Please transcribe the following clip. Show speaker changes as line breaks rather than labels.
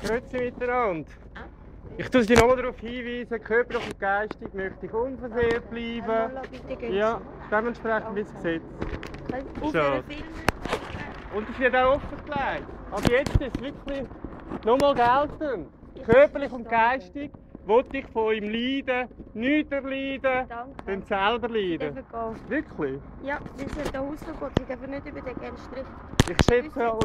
Grüezi miteinander. Ich tue Sie nochmal darauf hinweisen, körperlich und geistig möchte ich unversehrt bleiben. Ja, dementsprechend wie es sieht. Schade. Und es wird auch offengelegt. Aber jetzt ist es wirklich nochmal geltend. Körperlich und geistig wollte ich von ihm leiden, nichts erleiden, dann selber leiden. Wirklich?
Ja, wir sind hier rausgekommen, sie dürfen nicht über den gelben Strich.
Ich schätze